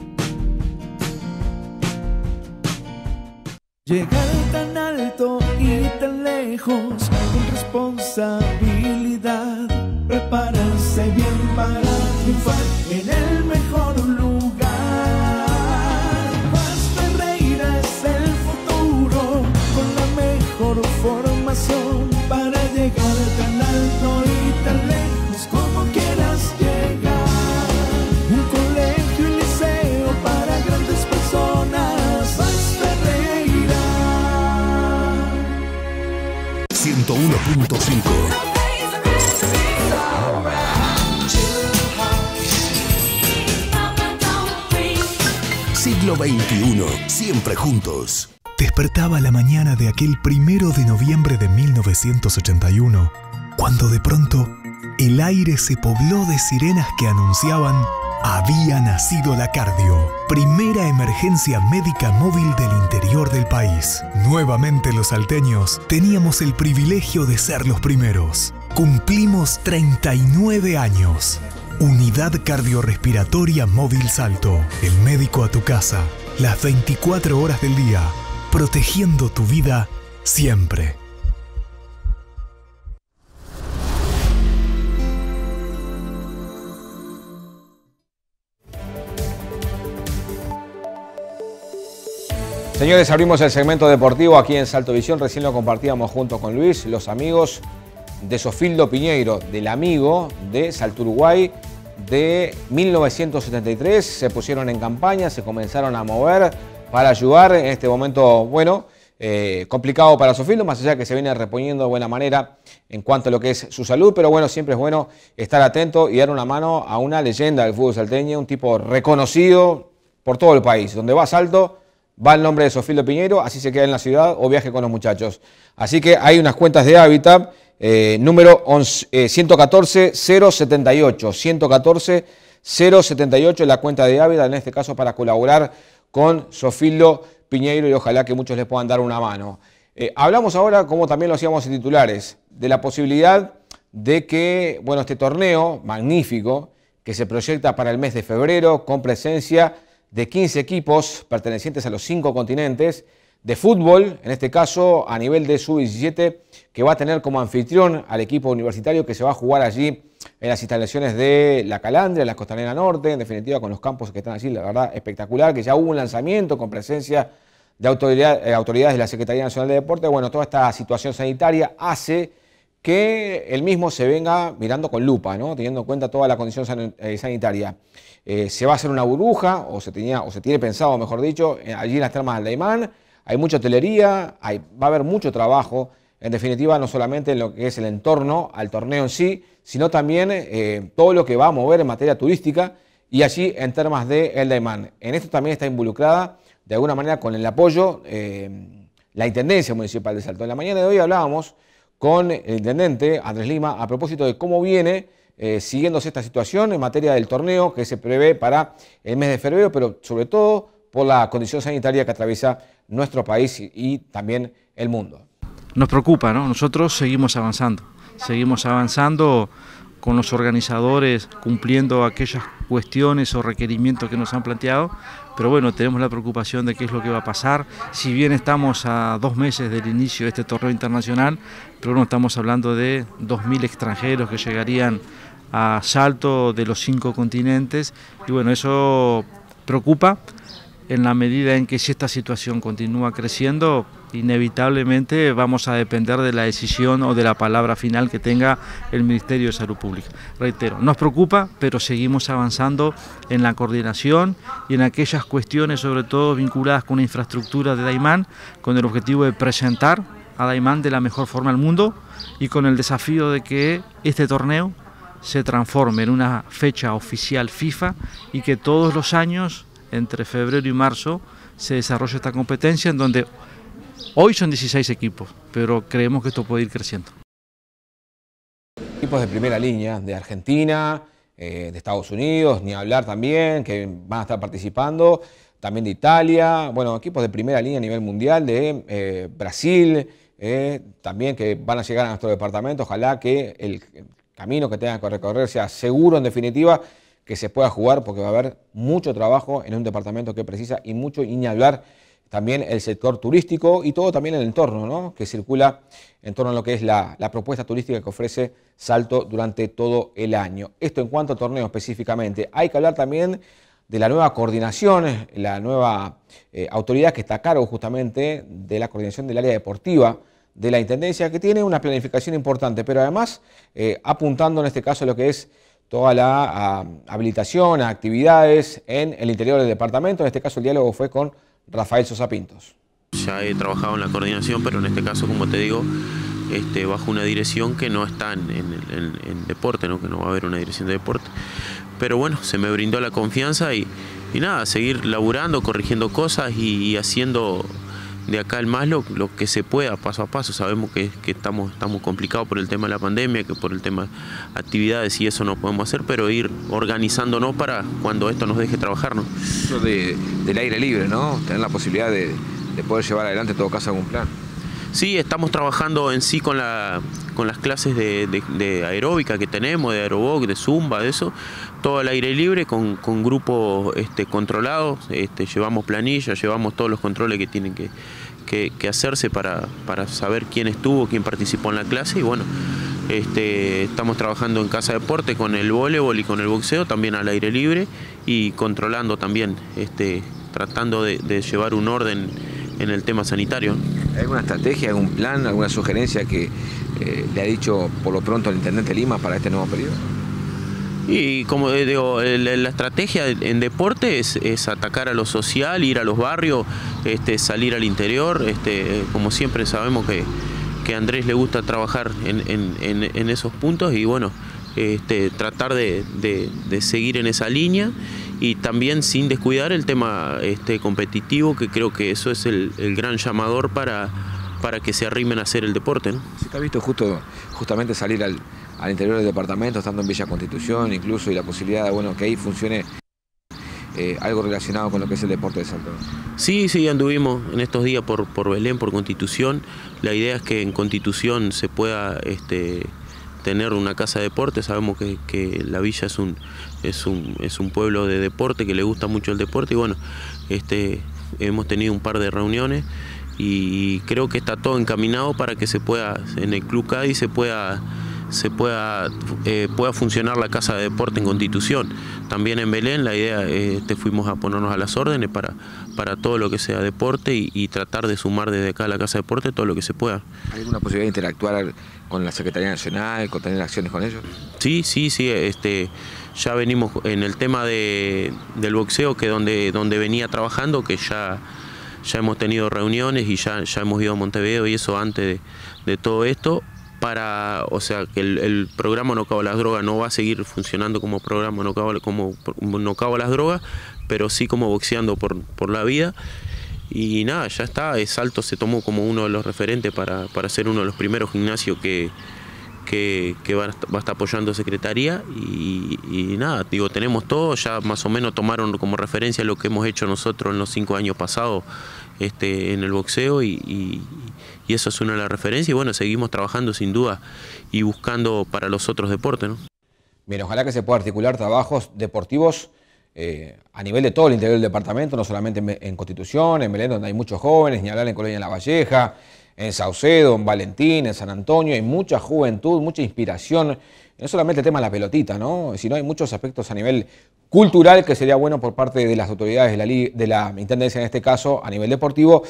Llegar tan alto y tan lejos con responsabilidad. Prepararse bien para triunfar en el mejor lugar. Más Ferreira es el futuro, con la mejor formación para llegar tan alto y tan lejos como quieras llegar. Un colegio y liceo para grandes personas. Más Ferreira. 101.5. Siglo XXI, siempre juntos. Despertaba la mañana de aquel 1 de noviembre de 1981, cuando de pronto el aire se pobló de sirenas que anunciaban: había nacido la Cardio, primera emergencia médica móvil del interior del país. Nuevamente los salteños teníamos el privilegio de ser los primeros. Cumplimos 39 años. Unidad Cardiorrespiratoria Móvil Salto. El médico a tu casa, las 24 horas del día, protegiendo tu vida siempre. Señores, abrimos el segmento deportivo aquí en Salto Visión. Recién lo compartíamos junto con Luis, los amigos de Sofildo Piñeiro, del amigo de Salto Uruguay de 1973. Se pusieron en campaña, se comenzaron a mover para ayudar en este momento, bueno, complicado para Sofildo, más allá de que se viene reponiendo de buena manera en cuanto a lo que es su salud, pero bueno, siempre es bueno estar atento y dar una mano a una leyenda del fútbol salteño, un tipo reconocido por todo el país. Donde va Salto, va el nombre de Sofildo Piñeiro, así se queda en la ciudad o viaje con los muchachos. Así que hay unas cuentas de Hábitat, número 114-078, 114-078 la cuenta de Hábitat, en este caso para colaborar con Sofildo Piñeiro, y ojalá que muchos les puedan dar una mano. Hablamos ahora, como también lo hacíamos en titulares, de la posibilidad de que, bueno, este torneo magnífico que se proyecta para el mes de febrero, con presencia de 15 equipos pertenecientes a los 5 continentes, de fútbol, en este caso a nivel de sub-17, que va a tener como anfitrión al equipo universitario que se va a jugar allí en las instalaciones de La Calandria, en la Costanera Norte, en definitiva con los campos que están allí, la verdad espectacular, que ya hubo un lanzamiento con presencia de autoridades de la Secretaría Nacional de Deporte. Bueno, toda esta situación sanitaria hace que el mismo se venga mirando con lupa, ¿no? Teniendo en cuenta toda la condición sanitaria. Se va a hacer una burbuja, o se tiene pensado, mejor dicho, allí en las termas del Daymán. Hay mucha hotelería, va a haber mucho trabajo, en definitiva, no solamente en lo que es el entorno al torneo en sí, sino también todo lo que va a mover en materia turística y allí en termas de El Daymán. En esto también está involucrada, de alguna manera, con el apoyo la Intendencia Municipal de Salto. En la mañana de hoy hablábamos con el intendente Andrés Lima a propósito de cómo viene siguiéndose esta situación en materia del torneo que se prevé para el mes de febrero, pero sobre todo por la condición sanitaria que atraviesa nuestro país y también el mundo. Nos preocupa, ¿no? Nosotros seguimos avanzando con los organizadores, cumpliendo aquellas cuestiones o requerimientos que nos han planteado, pero bueno, tenemos la preocupación de qué es lo que va a pasar. Si bien estamos a 2 meses del inicio de este torneo internacional, pero no estamos hablando de 2.000 extranjeros que llegarían a Salto de los 5 continentes, y bueno, eso preocupa en la medida en que si esta situación continúa creciendo, inevitablemente vamos a depender de la decisión o de la palabra final que tenga el Ministerio de Salud Pública. Reitero, nos preocupa, pero seguimos avanzando en la coordinación y en aquellas cuestiones, sobre todo vinculadas con la infraestructura de Daymán, con el objetivo de presentar a Daymán de la mejor forma al mundo y con el desafío de que este torneo se transforme en una fecha oficial FIFA y que todos los años, entre febrero y marzo, se desarrolla esta competencia en donde hoy son 16 equipos, pero creemos que esto puede ir creciendo. Equipos de primera línea, de Argentina, de Estados Unidos, ni hablar también, que van a estar participando, también de Italia, bueno, equipos de primera línea a nivel mundial, de Brasil, también que van a llegar a nuestro departamento. Ojalá que el camino que tengan que recorrer sea seguro, en definitiva, que se pueda jugar, porque va a haber mucho trabajo en un departamento que precisa y mucho, y ni hablar, también el sector turístico y todo también el entorno, ¿no?, que circula en torno a lo que es la propuesta turística que ofrece Salto durante todo el año. Esto en cuanto a torneo específicamente. Hay que hablar también de la nueva coordinación, la nueva autoridad que está a cargo justamente de la coordinación del área deportiva de la Intendencia, que tiene una planificación importante, pero además apuntando en este caso a lo que es toda la habilitación a actividades en el interior del departamento. En este caso el diálogo fue con Rafael Sosa Pintos. Ya he trabajado en la coordinación, pero en este caso, como te digo, bajo una dirección que no está en deporte, ¿no?, que no va a haber una dirección de deporte. Pero bueno, se me brindó la confianza y nada, seguir laburando, corrigiendo cosas y haciendo de acá al más lo que se pueda, paso a paso. Sabemos que estamos complicados por el tema de la pandemia, que por el tema de actividades y eso no podemos hacer, pero ir organizándonos para cuando esto nos deje trabajar, ¿no? Eso del aire libre, ¿no? Tener la posibilidad de poder llevar adelante en todo caso algún plan. Sí, estamos trabajando en sí con las clases de aeróbica que tenemos, de aerobox, de zumba, de eso, todo al aire libre con grupos controlados, llevamos planillas, llevamos todos los controles que tienen que hacerse para saber quién estuvo, quién participó en la clase y bueno, estamos trabajando en Casa Deporte con el voleibol y con el boxeo, también al aire libre y controlando también, tratando de llevar un orden en el tema sanitario. ¿Hay alguna estrategia, algún plan, alguna sugerencia que le ha dicho por lo pronto el Intendente Lima para este nuevo periodo? Y como digo, la estrategia en deporte es atacar a lo social, ir a los barrios, salir al interior, como siempre sabemos que a Andrés le gusta trabajar en esos puntos y bueno, tratar de seguir en esa línea y también sin descuidar el tema competitivo, que creo que eso es el gran llamador para que se arrimen a hacer el deporte, ¿no? Se te ha visto justamente salir al interior del departamento, estando en Villa Constitución incluso, y la posibilidad de bueno, que ahí funcione algo relacionado con lo que es el deporte de Salto. Sí, anduvimos en estos días por Belén, por Constitución. La idea es que en Constitución se pueda tener una casa de deporte. Sabemos que la villa es un pueblo de deporte, que le gusta mucho el deporte y bueno, hemos tenido un par de reuniones y creo que está todo encaminado para que se pueda, en el Club Cádiz pueda funcionar la casa de deporte en Constitución. También en Belén la idea, fuimos a ponernos a las órdenes para todo lo que sea deporte y tratar de sumar desde acá a la casa de deporte todo lo que se pueda. ¿Hay alguna posibilidad de interactuar con la Secretaría Nacional, con tener acciones con ellos? Sí, ya venimos en el tema del boxeo, que donde venía trabajando, que ya hemos tenido reuniones y ya hemos ido a Montevideo y eso antes de todo esto. O sea, que el programa No Cabo las Drogas no va a seguir funcionando como programa No Cabo las Drogas, pero sí como Boxeando por la Vida. Y nada, ya está, Salto se tomó como uno de los referentes para ser uno de los primeros gimnasios que va a estar apoyando Secretaría y nada, digo, tenemos todo, ya más o menos tomaron como referencia lo que hemos hecho nosotros en los 5 años pasados en el boxeo y eso es una de las referencias y bueno, seguimos trabajando sin duda y buscando para los otros deportes, ¿no? Bien, ojalá que se pueda articular trabajos deportivos a nivel de todo el interior del departamento, no solamente en Constitución, en Belén, donde hay muchos jóvenes, ni hablar en Colonia La Valleja, en Saucedo, en Valentín, en San Antonio, hay mucha juventud, mucha inspiración, no solamente el tema de la pelotita, ¿no? Sino hay muchos aspectos a nivel cultural que sería bueno por parte de las autoridades de la Intendencia, en este caso, a nivel deportivo,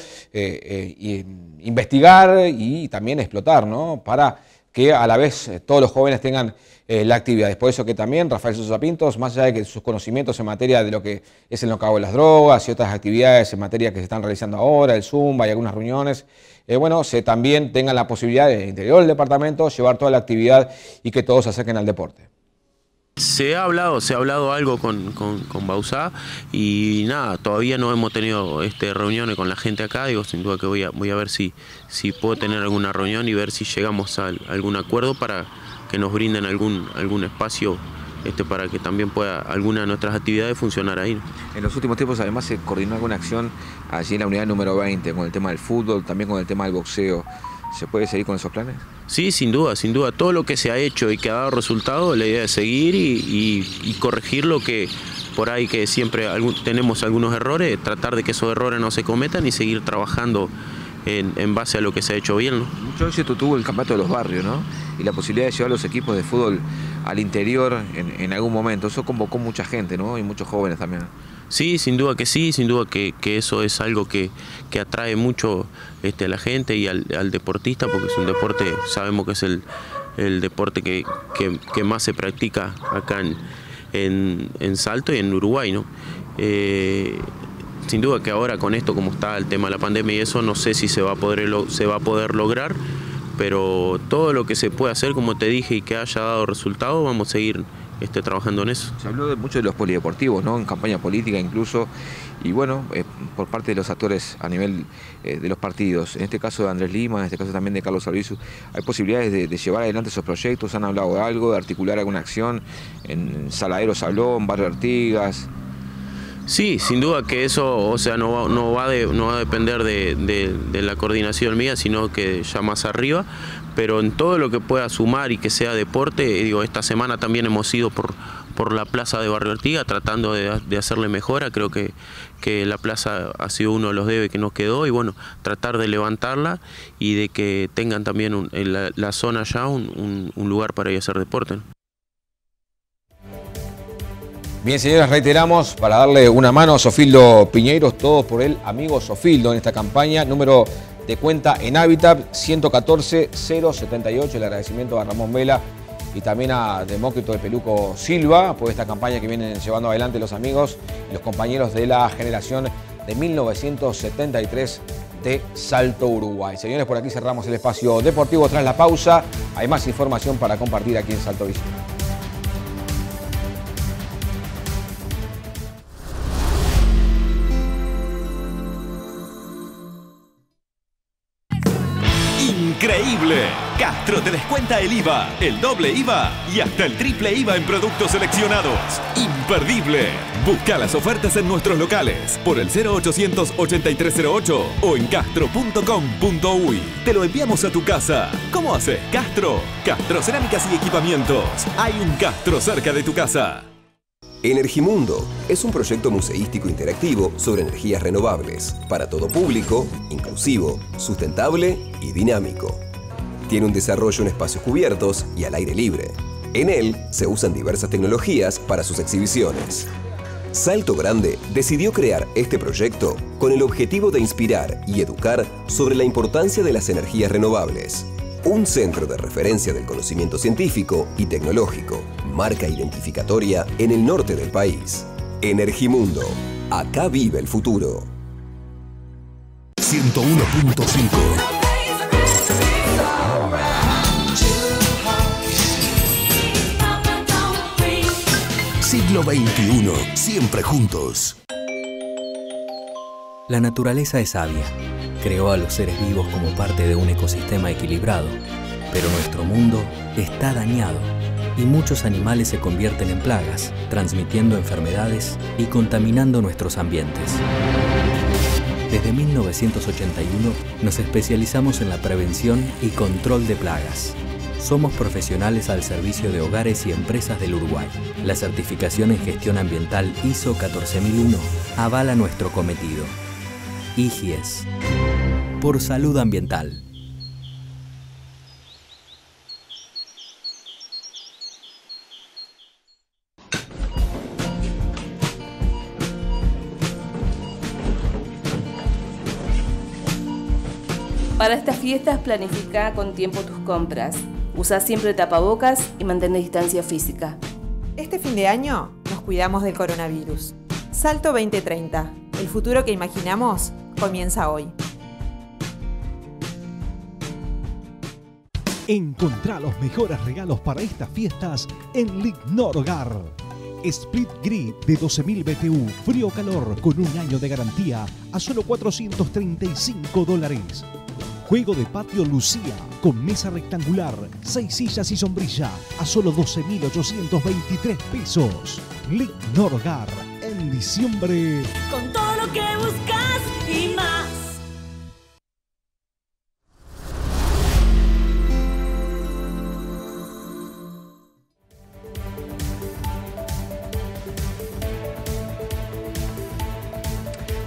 investigar y también explotar, ¿no? Para que a la vez todos los jóvenes tengan la actividad. Es por eso que también Rafael Sosa Pintos, más allá de que sus conocimientos en materia de lo que es el No Cabo de las Drogas y otras actividades en materia que se están realizando ahora, el Zumba y algunas reuniones, también tengan la posibilidad del interior del departamento llevar toda la actividad y que todos se acerquen al deporte. Se ha hablado algo con Bauzá y nada, todavía no hemos tenido reuniones con la gente acá, digo, sin duda que voy a ver si puedo tener alguna reunión y ver si llegamos a algún acuerdo para que nos brinden algún espacio para que también pueda alguna de nuestras actividades funcionar ahí. En los últimos tiempos además se coordinó alguna acción allí en la unidad número 20 con el tema del fútbol, también con el tema del boxeo. ¿Se puede seguir con esos planes? Sí, sin duda. Todo lo que se ha hecho y que ha dado resultado, la idea es seguir y corregir lo que por ahí que siempre tenemos algunos errores, tratar de que esos errores no se cometan y seguir trabajando en base a lo que se ha hecho bien, ¿no? Mucho éxito tuvo el campeonato de los barrios, ¿no? Y la posibilidad de llevar los equipos de fútbol al interior en algún momento. Eso convocó mucha gente, ¿no? Y muchos jóvenes también. Sí, sin duda que sí, sin duda que eso es algo que atrae mucho a la gente y al deportista, porque es un deporte, sabemos que es el deporte que más se practica acá en Salto y en Uruguay, ¿no? Sin duda que ahora con esto, como está el tema de la pandemia y eso, no sé si se va a poder lograr, pero todo lo que se puede hacer, como te dije, y que haya dado resultado, vamos a seguir trabajando en eso. Se habló mucho de los polideportivos, ¿no? En campaña política incluso, y bueno, por parte de los actores a nivel de los partidos, en este caso de Andrés Lima, en este caso también de Carlos Albizu, ¿hay posibilidades de llevar adelante esos proyectos? ¿Han hablado de algo, de articular alguna acción? En Saladero se habló, en Barrio Artigas. Sí, sin duda que eso, o sea, no va a depender de la coordinación mía, sino que ya más arriba, pero en todo lo que pueda sumar y que sea deporte, digo, esta semana también hemos ido por la plaza de Barrio Artigas tratando de hacerle mejora. Creo que la plaza ha sido uno de los debes que nos quedó, y bueno, tratar de levantarla y de que tengan también en la zona ya un lugar para ir a hacer deporte, ¿no? Bien, señores, reiteramos para darle una mano a Sofildo Piñeiros, todos por el amigo Sofildo en esta campaña. Número de cuenta en Habitat 114-078. El agradecimiento a Ramón Vela y también a Demócrito de Peluco Silva por esta campaña que vienen llevando adelante los amigos y los compañeros de la generación de 1973 de Salto, Uruguay. Señores, por aquí cerramos el espacio deportivo tras la pausa. Hay más información para compartir aquí en Salto Visión. ¡Increíble! Castro te descuenta el IVA, el doble IVA y hasta el triple IVA en productos seleccionados. ¡Imperdible! Busca las ofertas en nuestros locales por el 0800 8308 o en castro.com.uy. Te lo enviamos a tu casa. ¿Cómo haces, Castro? Castro Cerámicas y Equipamientos. Hay un Castro cerca de tu casa. Energimundo es un proyecto museístico interactivo sobre energías renovables, para todo público, inclusivo, sustentable y dinámico. Tiene un desarrollo en espacios cubiertos y al aire libre. En él se usan diversas tecnologías para sus exhibiciones. Salto Grande decidió crear este proyecto con el objetivo de inspirar y educar sobre la importancia de las energías renovables. Un centro de referencia del conocimiento científico y tecnológico, marca identificatoria en el norte del país. Energimundo, acá vive el futuro. 101.5 Siglo XXI, siempre juntos. La naturaleza es sabia. Creó a los seres vivos como parte de un ecosistema equilibrado, pero nuestro mundo está dañado y muchos animales se convierten en plagas, transmitiendo enfermedades y contaminando nuestros ambientes. Desde 1981 nos especializamos en la prevención y control de plagas. Somos profesionales al servicio de hogares y empresas del Uruguay. La certificación en gestión ambiental ISO 14001 avala nuestro cometido. IGIES. Por salud ambiental. Para estas fiestas planifica con tiempo tus compras. Usa siempre tapabocas y mantén distancia física. Este fin de año nos cuidamos del coronavirus. Salto 2030. El futuro que imaginamos comienza hoy. Encontrá los mejores regalos para estas fiestas en Lignor Hogar. Split Grid de 12.000 BTU, frío calor con un año de garantía a solo $435. Juego de patio Lucía con mesa rectangular, 6 sillas y sombrilla a solo 12.823 pesos. Lignor Hogar, en diciembre. Con todo lo que buscas y más.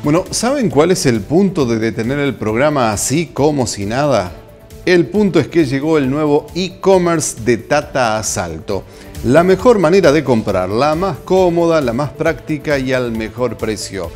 Bueno, ¿saben cuál es el punto de detener el programa así como si nada? El punto es que llegó el nuevo e-commerce de Tata Asalto. La mejor manera de comprar, la más cómoda, la más práctica y al mejor precio.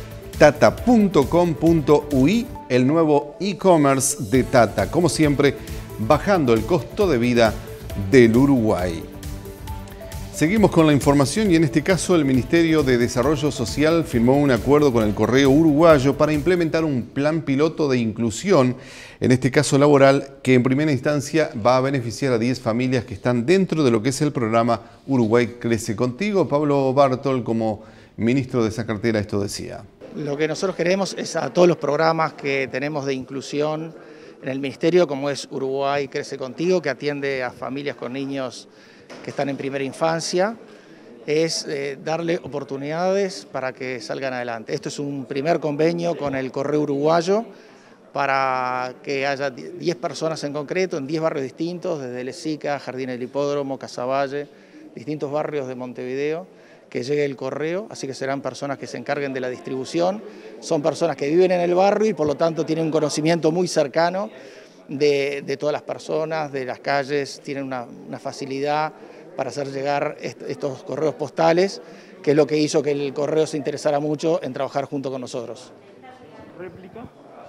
Tata.com.ui, el nuevo e-commerce de Tata. Como siempre, bajando el costo de vida del Uruguay. Seguimos con la información y en este caso el Ministerio de Desarrollo Social firmó un acuerdo con el Correo Uruguayo para implementar un plan piloto de inclusión, en este caso laboral, que en primera instancia va a beneficiar a 10 familias que están dentro de lo que es el programa Uruguay Crece Contigo. Pablo Bartol, como ministro de esa cartera, esto decía. Lo que nosotros queremos es a todos los programas que tenemos de inclusión en el Ministerio, como es Uruguay Crece Contigo, que atiende a familias con niños que están en primera infancia, es darle oportunidades para que salgan adelante. Esto es un primer convenio con el Correo Uruguayo para que haya 10 personas en concreto, en 10 barrios distintos, desde Lesica, Jardín del Hipódromo, Casaballe, distintos barrios de Montevideo, que llegue el correo, así que serán personas que se encarguen de la distribución. Son personas que viven en el barrio y por lo tanto tienen un conocimiento muy cercano de todas las personas, de las calles, tienen una facilidad para hacer llegar estos correos postales, que es lo que hizo que el correo se interesara mucho en trabajar junto con nosotros. ¿Réplica?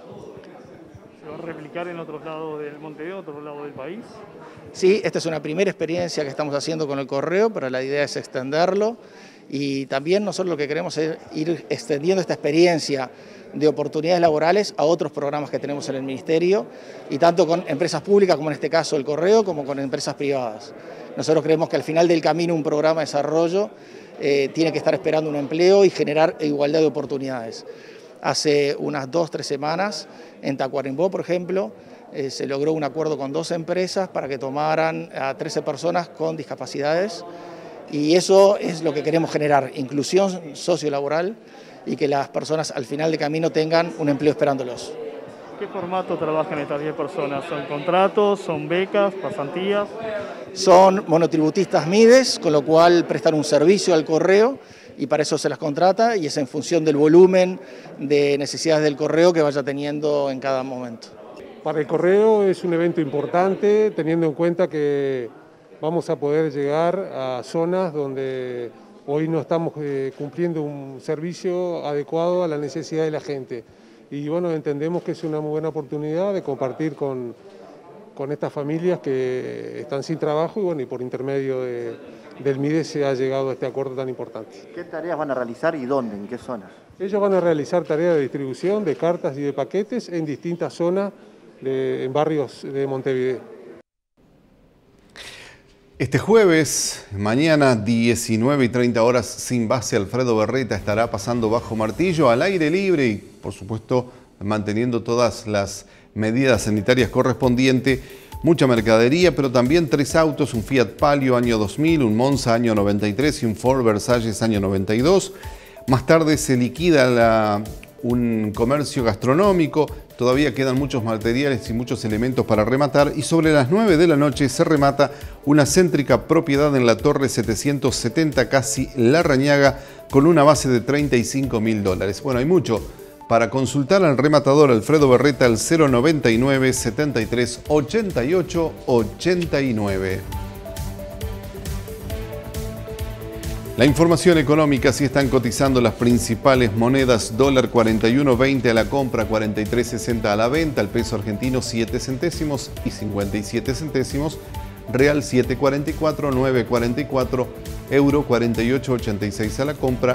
¿Se va a replicar en otros lados del Montevideo, otros lados del país? Sí, esta es una primera experiencia que estamos haciendo con el correo, pero la idea es extenderlo y también nosotros lo que queremos es ir extendiendo esta experiencia de oportunidades laborales a otros programas que tenemos en el Ministerio, y tanto con empresas públicas, como en este caso el Correo, como con empresas privadas. Nosotros creemos que al final del camino un programa de desarrollo tiene que estar esperando un empleo y generar igualdad de oportunidades. Hace unas 2 o 3 semanas, en Tacuarembó, por ejemplo, se logró un acuerdo con 2 empresas para que tomaran a 13 personas con discapacidades, y eso es lo que queremos generar, inclusión sociolaboral, y que las personas al final de camino tengan un empleo esperándolos. ¿Qué formato trabajan estas 10 personas? ¿Son contratos, son becas, pasantías? Son monotributistas MIDES, con lo cual prestan un servicio al correo y para eso se las contrata, y es en función del volumen de necesidades del correo que vaya teniendo en cada momento. Para el correo es un evento importante, teniendo en cuenta que vamos a poder llegar a zonas donde hoy no estamos cumpliendo un servicio adecuado a la necesidad de la gente. Y bueno, entendemos que es una muy buena oportunidad de compartir con estas familias que están sin trabajo y bueno, y por intermedio del MIDES se ha llegado a este acuerdo tan importante. ¿Qué tareas van a realizar y dónde, en qué zonas? Ellos van a realizar tareas de distribución de cartas y de paquetes en distintas zonas en barrios de Montevideo. Este jueves, mañana 19:30 Sin Base, Alfredo Berreta estará pasando bajo martillo al aire libre y, por supuesto, manteniendo todas las medidas sanitarias correspondientes. Mucha mercadería, pero también 3 autos, un Fiat Palio año 2000, un Monza año 93 y un Ford Versalles año 92. Más tarde se liquida un comercio gastronómico. Todavía quedan muchos materiales y muchos elementos para rematar, y sobre las 9 de la noche se remata una céntrica propiedad en la Torre 770, casi La Rañaga, con una base de $35.000. Bueno, hay mucho para consultar al rematador Alfredo Berreta al 099 73 88 89. La información económica: así están cotizando las principales monedas. Dólar 41.20 a la compra, 43.60 a la venta. El peso argentino 7 céntimos y 57 céntimos. Real 7.44, 9.44. Euro 48.86 a la compra,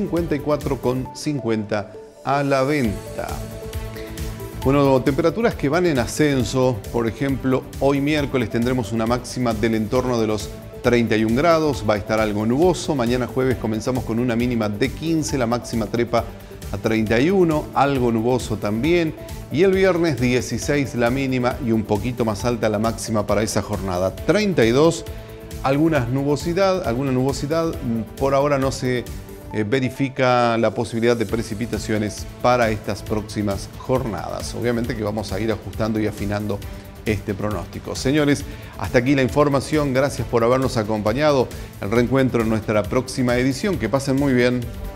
54.50 a la venta. Bueno, temperaturas que van en ascenso. Por ejemplo, hoy miércoles tendremos una máxima del entorno de los 31 grados, va a estar algo nuboso. Mañana jueves comenzamos con una mínima de 15, la máxima trepa a 31, algo nuboso también. Y el viernes 16 la mínima y un poquito más alta la máxima para esa jornada. 32, alguna nubosidad. Por ahora no se verifica la posibilidad de precipitaciones para estas próximas jornadas. Obviamente que vamos a ir ajustando y afinando este pronóstico. Señores, hasta aquí la información. Gracias por habernos acompañado. El reencuentro en nuestra próxima edición. Que pasen muy bien.